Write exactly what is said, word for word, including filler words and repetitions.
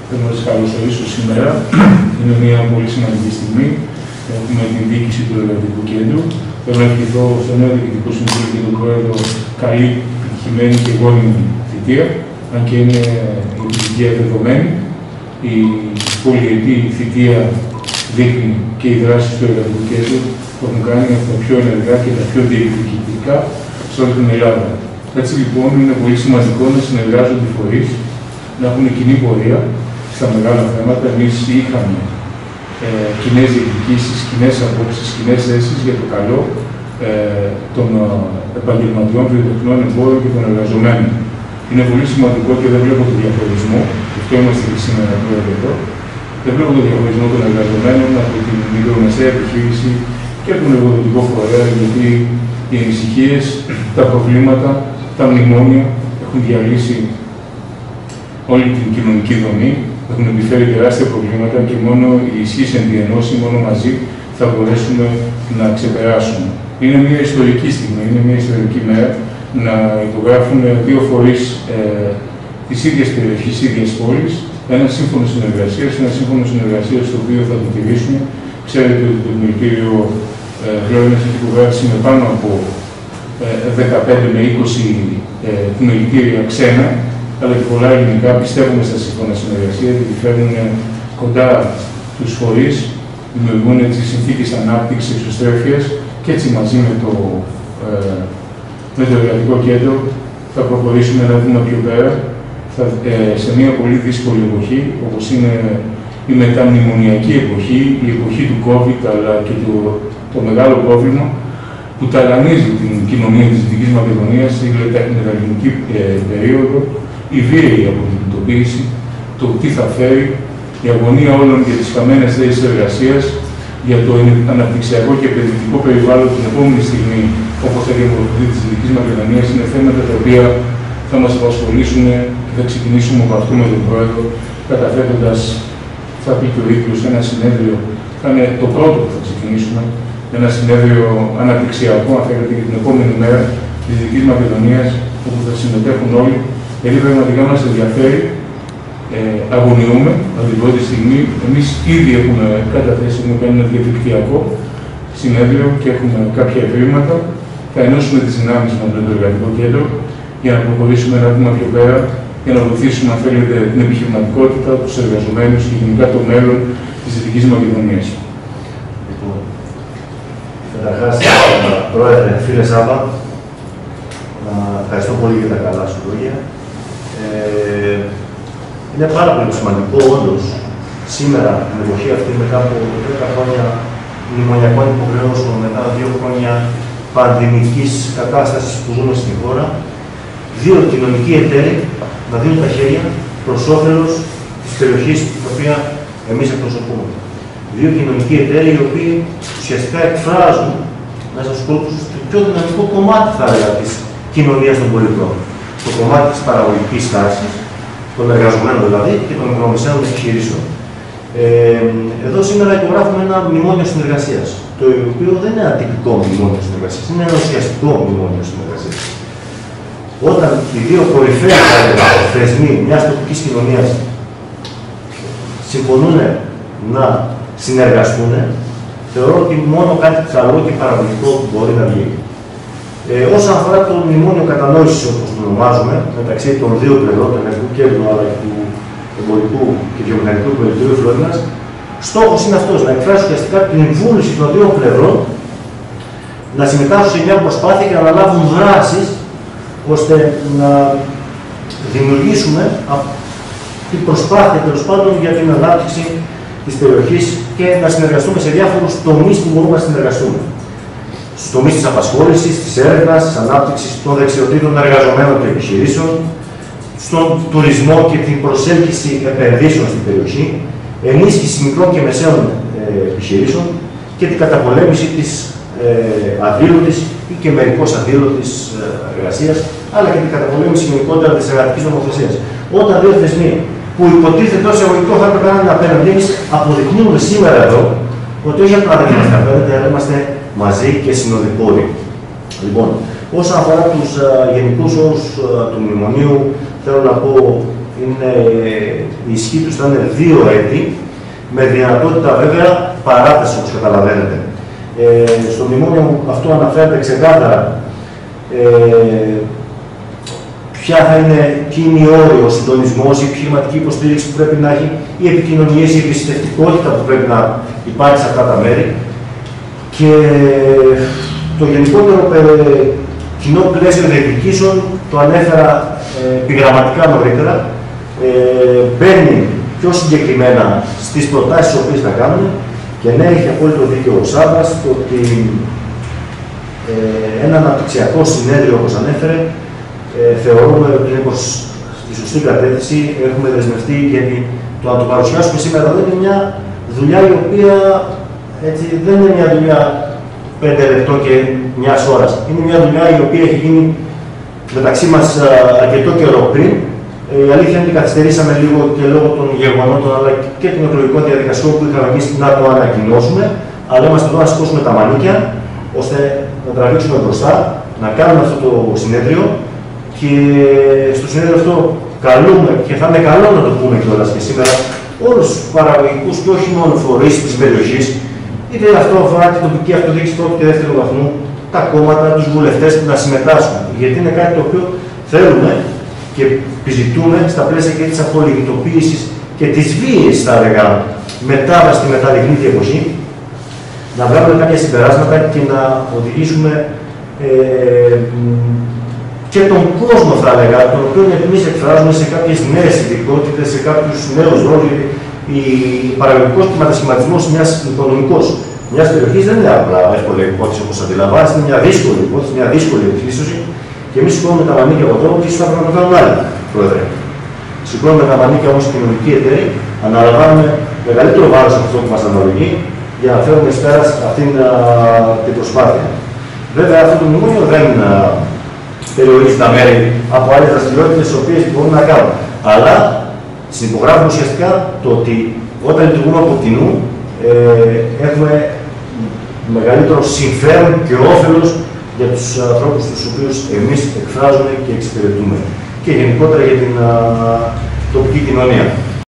Θέλω να σας καλωσορίσω σήμερα. Είναι μια πολύ σημαντική στιγμή. Έχουμε την διοίκηση του Εργατικού Κέντρου. Θέλω να ευχηθώ στο νέο Διοικητικό Συμβούλιο και τον Πρόεδρο καλή, επιτυχημένη και γόνιμη θητεία, αν και είναι η επιτυχία δεδομένη. Η πολυετή θητεία δείχνει και οι δράσεις του Εργατικού Κέντρου που έχουν κάνει από τα πιο ενεργά και τα πιο διεκδικητικά σε όλη την Ελλάδα. Έτσι λοιπόν είναι πολύ σημαντικό να συνεργάζονται οι φορείς, να έχουν κοινή πορεία στα μεγάλα θέματα. Εμείς είχαμε ε, κοινές διεκδικήσεις, κοινές απόψεις, κοινές θέσεις για το καλό ε, των επαγγελματιών, βιοτεχνών, εμπόρων και των εργαζομένων. Είναι πολύ σημαντικό και δεν βλέπω τον διαχωρισμό, γι' αυτό είμαστε και σήμερα εδώ. Δεν βλέπω τον διαχωρισμό των εργαζομένων από την μικρομεσαία επιχείρηση και από τον εργοδοτικό φορέα, γιατί οι ανησυχίες, τα προβλήματα, τα μνημόνια έχουν διαλύσει όλη την κοινωνική δομή, έχουν επιφέρει τεράστια προβλήματα και μόνο η ισχύς εν τη ενώση, μόνο μαζί θα μπορέσουμε να ξεπεράσουμε. Είναι μια ιστορική στιγμή, είναι μια ιστορική μέρα να υπογράφουν δύο φορείς ε, της ίδιας περιοχής, της ίδιας πόλης, ένα σύμφωνο συνεργασίας, ένα σύμφωνο συνεργασίας το οποίο θα το τηρήσουμε. Ξέρετε ότι το Επιμελητήριο Γλώρινας έχει υπογράψει με πάνω από δεκαπέντε με είκοσι επιμελητήρια ξένα, αλλά και πολλά ελληνικά. Πιστεύουμε στα σύμφωνα συνεργασία, γιατί φέρνουν κοντά τους φορείς, δημιουργούν τις συνθήκες ανάπτυξης, εξωστρέφειας και έτσι μαζί με το, ε, με το Εργατικό Κέντρο θα προχωρήσουμε ένα βήμα πιο πέρα θα, ε, σε μια πολύ δύσκολη εποχή, όπως είναι η μεταμνημονιακή εποχή, η εποχή του COVID, αλλά και το, το μεγάλο πρόβλημα που ταλανίζει την κοινωνία της Δυτικής Μακεδονίας, η μεταλληνική ε, περίοδο, η βίαιη αποδημητοποίηση, το τι θα φέρει, η αγωνία όλων για τις χαμένες θέσεις εργασίας, για το αναπτυξιακό και επενδυτικό περιβάλλον την επόμενη στιγμή, όπως θα διαμορφωθεί της Δυτικής Μακεδονίας, είναι θέματα τα οποία θα μας απασχολήσουν και θα ξεκινήσουμε από αυτό με τον Πρόεδρο, καταθέτοντας, θα πει και ο ίδιος, ένα συνέδριο, θα είναι το πρώτο που θα ξεκινήσουμε, ένα συνέδριο αναπτυξιακό, αν θέλετε, για την επόμενη μέρα της Δυτικής Μακεδονίας, όπου θα συμμετέχουν όλοι, γιατί πραγματικά μας ενδιαφέρει. Ε, αγωνιούμε από την πρώτη στιγμή. Εμείς ήδη έχουμε καταθέσει, έχουμε κάνει ένα διαδικτυακό συνέδριο και έχουμε κάποια ευρήματα. Θα ενώσουμε τις δυνάμεις μας με το Εργατικό Κέντρο για να προχωρήσουμε ένα βήμα πιο πέρα, για να βοηθήσουμε, αν θέλετε, την επιχειρηματικότητα, τους εργαζομένους και γενικά το μέλλον της Δυτικής Μακεδονίας. Λοιπόν, καταρχάς, Πρόεδρε, φίλε Σάβα, ευχαριστώ πολύ για τα καλά σου λόγια. Ε, είναι πάρα πολύ σημαντικό, όντως, σήμερα, την εποχή αυτή, μετά από δέκα χρόνια μνημονιακών υποχρεώσεων, μετά δύο χρόνια πανδημικής κατάστασης που ζούμε στην χώρα, δύο κοινωνικοί εταίροι να δίνουν τα χέρια προς όφελος της περιοχής την οποία εμείς εκπροσωπούμε. Δύο κοινωνικοί εταίροι οι οποίοι ουσιαστικά εκφράζουν μέσα στους κόλπους το πιο δυναμικό κομμάτι, θα έλεγα, της κοινωνίας των πολιτών. Το κομμάτι της παραγωγικής τάξης, των εργαζομένων δηλαδή και των μικρομεσαίων επιχειρήσεων. Ε, εδώ σήμερα υπογράφουμε ένα μνημόνιο συνεργασίας, το οποίο δεν είναι ένα τυπικό μνημόνιο συνεργασίας, είναι ένα ουσιαστικό μνημόνιο συνεργασίας. Όταν οι δύο κορυφαίοι θεσμοί μιας τοπικής κοινωνίας συμφωνούν να συνεργαστούν, θεωρώ ότι μόνο κάτι καλό και παραγωγικό μπορεί να βγει. Ε, όσον αφορά το μνημόνιο κατανόησης, όπως το ονομάζουμε, μεταξύ των δύο πλευρών, του Εργατικού Κέντρου αλλά και του Εμπορικού και Βιομηχανικού Επιμελητηρίου Φλόρινας, στόχος είναι αυτός, να εκφράσει ουσιαστικά την βούληση των δύο πλευρών να συμμετάσχουν σε μια προσπάθεια και να αναλάβουν δράσεις ώστε να δημιουργήσουμε την προσπάθεια τέλος πάντων για την ανάπτυξη της περιοχής και να συνεργαστούμε σε διάφορους τομείς που μπορούμε να συνεργαστούμε. Στους τομείς της απασχόλησης, της έρευνας, της ανάπτυξης των δεξιοτήτων των εργαζομένων και επιχειρήσεων, στον τουρισμό και την προσέλκυση επενδύσεων στην περιοχή, ενίσχυση μικρών και μεσαίων ε, επιχειρήσεων και την καταπολέμηση της ε, αδήλωτης ή και μερικώς αδήλωτης ε, εργασίας, αλλά και την καταπολέμηση γενικότερα της εργατικής νομοθεσίας. Όταν δύο θεσμοί που υποτίθεται ως εγωγικό θα έπρεπε να είναι απέναντι, εμείς αποδεικνύουμε σήμερα εδώ ότι όχι απλά δεν είμαστε απέναντι, αλλά είμαστε μαζί και συνοδοιπόροι. Λοιπόν, όσον αφορά τους uh, γενικούς όρους uh, του μνημονίου, θέλω να πω είναι η ισχύ τους θα είναι δύο έτη, με δυνατότητα βέβαια παράταση, όπως καταλαβαίνετε. Ε, στο μνημόνιο αυτό αναφέρεται ξεκάθαρα ε, ποια θα είναι, ποιοι είναι οι όροι, ο συντονισμός, η επιχειρηματική υποστήριξη που πρέπει να έχει, οι επικοινωνίες, η εμπιστευτικότητα που πρέπει να υπάρχει σε αυτά τα μέρη. Και το γενικότερο ε, κοινό πλαίσιο διεκδικήσεων το ανέφερα ε, επιγραμματικά νωρίτερα. Ε, μπαίνει πιο συγκεκριμένα στις προτάσεις τις οποίες θα κάνουμε και ναι, έχει απόλυτο δίκιο ο Σάββας το ότι ε, ένα αναπτυξιακό συνέδριο, όπως ανέφερε, ε, θεωρούμε ότι είναι προς τη σωστή κατεύθυνση. Έχουμε δεσμευτεί, γιατί το να το παρουσιάσουμε σήμερα δεν είναι μια δουλειά η οποία έτσι, δεν είναι μια δουλειά πέντε λεπτών και μιας ώρας. Είναι μια δουλειά η οποία έχει γίνει μεταξύ μας αρκετό καιρό πριν. Η αλήθεια είναι ότι καθυστερήσαμε λίγο και λόγω των γεγονότων αλλά και των εκλογικών διαδικασιών που είχαμε εμείς να το ανακοινώσουμε. Αλλά είμαστε εδώ να σηκώσουμε τα μανίκια ώστε να τραβήξουμε μπροστά, να κάνουμε αυτό το συνέδριο. Και στο συνέδριο αυτό καλούμε, και θα είναι καλό να το πούμε κιόλας και σήμερα, όλους τους παραγωγικούς και όχι μόνο φορείς της περιοχής, είτε αυτό αφορά την τοπική αυτοδιοίκηση πρώτου και δεύτερου βαθμού, τα κόμματα, τους βουλευτές που να συμμετάσχουν. Γιατί είναι κάτι το οποίο θέλουμε και επιζητούμε στα πλαίσια και της απολιγνητοποίησης και της βίαιης, θα έλεγα, μετάβαση στη μεταλλιγνήτη εποχή, να βγάλουμε κάποια συμπεράσματα και να οδηγήσουμε ε, και τον κόσμο, θα έλεγα, τον οποίο εμείς εκφράζουμε σε κάποιες νέες ειδικότητες, σε κάποιους νέους ρόλους. Η παραγωγικός και μετασχηματισμός μιας οικονομικός μιας περιοχής δεν είναι απλά εύκολη υπόθεση όπως αντιλαμβάνεστε, είναι μια δύσκολη υπόθεση, μια δύσκολη επιχείρηση. Και εμείς σηκώνουμε τα μανίκια από τώρα και ίσως θα πρέπει να το κάνουν άλλοι, Πρόεδρε. Σηκώνουμε τα μανίκια όμως οι κοινωνικοί εταίροι, αναλαμβάνουμε μεγαλύτερο βάρος από αυτό που μας αναλογεί για να φέρουμε εις πέρας αυτήν την προσπάθεια. Βέβαια, αυτό το μνημόνιο δεν περιορίζει τα μέρη από άλλες δραστηριότητες τις οποίες μπορούμε να κάνουμε. Αλλά συνυπογράφουμε ουσιαστικά το ότι όταν λειτουργούμε από κοινού ε, έχουμε μεγαλύτερο συμφέρον και όφελος για τους ανθρώπους τους οποίους εμείς εκφράζουμε και εξυπηρετούμε και γενικότερα για την α, τοπική κοινωνία.